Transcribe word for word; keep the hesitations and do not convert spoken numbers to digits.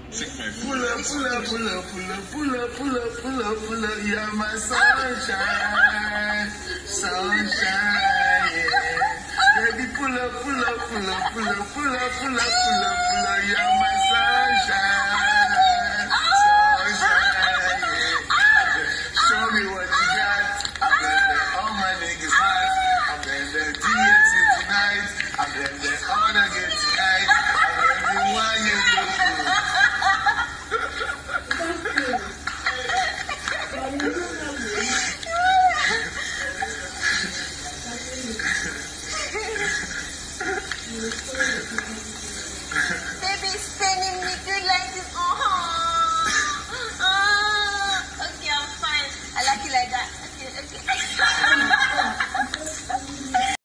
Take my Pull up, pull up, pull up, pull up, pull up, pull up, pull up, pull up. You're my sunshine, sunshine, yeah. Baby, pull up, pull up, pull up, pull up, pull up, pull up, pull up, pull up. You're my sunshine.